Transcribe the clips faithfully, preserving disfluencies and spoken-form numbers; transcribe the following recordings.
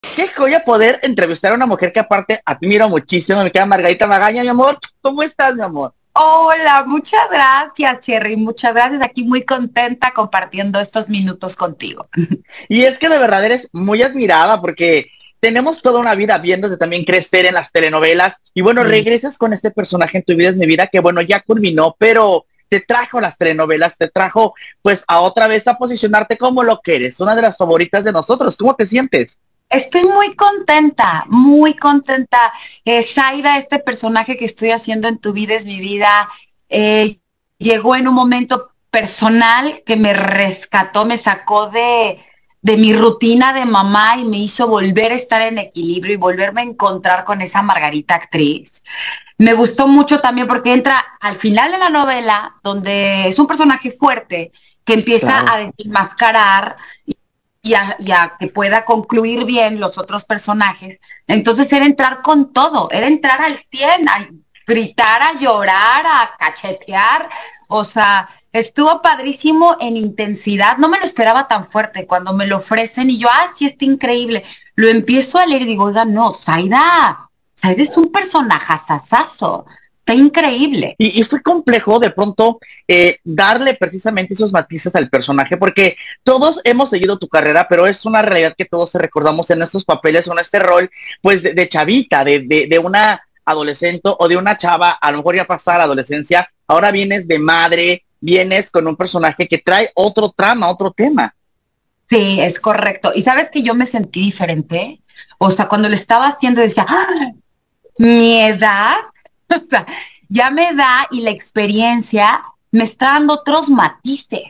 Qué joya poder entrevistar a una mujer que aparte admiro muchísimo, me queda Margarita Magaña, mi amor. ¿Cómo estás, mi amor? Hola, muchas gracias, Cherry. Muchas gracias. Aquí muy contenta compartiendo estos minutos contigo. Y es que de verdad eres muy admirada porque tenemos toda una vida viéndote también crecer en las telenovelas y bueno, Sí. regresas con este personaje en tu vida es mi vida que bueno, ya culminó, pero te trajo a las telenovelas, te trajo pues a otra vez a posicionarte como lo que eres, una de las favoritas de nosotros. ¿Cómo te sientes? Estoy muy contenta, muy contenta. Eh, Zaida, este personaje que estoy haciendo en Tu vida es mi vida, eh, llegó en un momento personal que me rescató, me sacó de, de mi rutina de mamá y me hizo volver a estar en equilibrio y volverme a encontrar con esa Margarita actriz. Me gustó mucho también porque entra al final de la novela, donde es un personaje fuerte que empieza Claro. a desenmascarar y a, y a que pueda concluir bien los otros personajes. Entonces era entrar con todo, era entrar al cien, a gritar, a llorar, a cachetear, o sea, estuvo padrísimo en intensidad, no me lo esperaba tan fuerte cuando me lo ofrecen y yo, ah, sí, está increíble. Lo empiezo a leer y digo, oiga, no, Zaida, Zaida es un personaje asasazo, está increíble. Y, y fue complejo de pronto eh, darle precisamente esos matices al personaje, porque todos hemos seguido tu carrera, pero es una realidad que todos te recordamos en estos papeles o en este rol, pues de, de chavita, de, de, de una adolescente o de una chava, a lo mejor ya pasada la adolescencia, ahora vienes de madre, vienes con un personaje que trae otro trama, otro tema. Sí, es correcto. ¿Y sabes que yo me sentí diferente? O sea, cuando lo estaba haciendo decía, ¡ah! Mi edad, o sea, ya me da y la experiencia me está dando otros matices.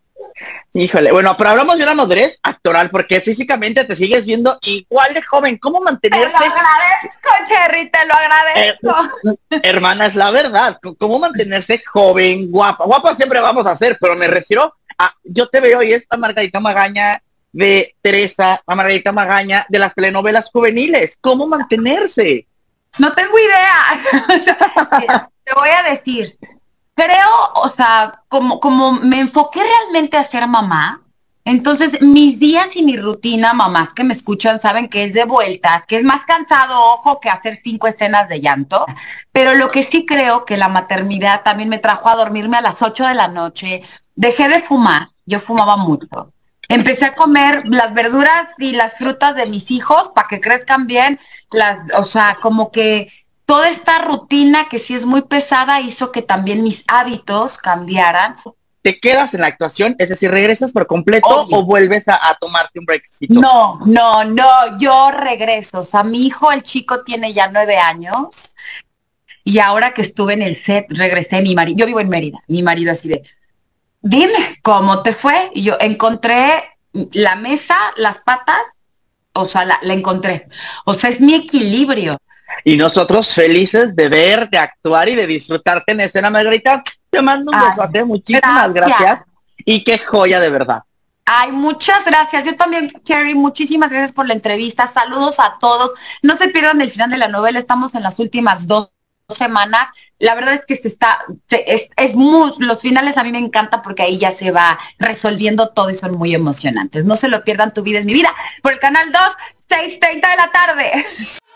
Híjole, bueno, pero hablamos de una madurez actoral, porque físicamente te sigues viendo igual de joven. ¿Cómo Te lo mantenerse? agradezco, Cherry, te lo Eh, agradezco. hermana, es la verdad. C- ¿Cómo mantenerse joven, guapa? Guapa siempre vamos a ser, pero me refiero a, yo te veo y esta Margarita Magaña de Teresa, la Margarita Magaña de las telenovelas juveniles. ¿Cómo mantenerse? No tengo idea. Mira, te voy a decir, creo, o sea, como, como me enfoqué realmente a ser mamá, entonces mis días y mi rutina, mamás que me escuchan saben que es de vueltas, que es más cansado, ojo, que hacer cinco escenas de llanto, pero lo que sí creo que la maternidad también me trajo a dormirme a las ocho de la noche, dejé de fumar, yo fumaba mucho. Empecé a comer las verduras y las frutas de mis hijos para que crezcan bien, las, o sea, como que toda esta rutina que sí es muy pesada hizo que también mis hábitos cambiaran. ¿Te quedas en la actuación? Es decir, ¿regresas por completo o Obvio. vuelves a, a tomarte un breakcito? No, no, no, yo regreso. O sea, mi hijo, el chico, tiene ya nueve años y ahora que estuve en el set, regresé. Mi marido, yo vivo en Mérida, mi marido así de, dime, ¿cómo te fue? Y yo encontré la mesa, las patas, o sea, la, la encontré. O sea, es mi equilibrio. Y nosotros felices de ver, de actuar y de disfrutarte en escena, Margarita. Te mando un Ay, besote, muchísimas gracias. gracias. Y qué joya de verdad. Ay, muchas gracias. Yo también, Cherry, muchísimas gracias por la entrevista. Saludos a todos. No se pierdan el final de la novela. Estamos en las últimas dos semanas. La verdad es que se está, se, es, es muy, los finales a mí me encanta porque ahí ya se va resolviendo todo y son muy emocionantes. No se lo pierdan, Tu vida es mi vida, por el canal dos, seis treinta de la tarde.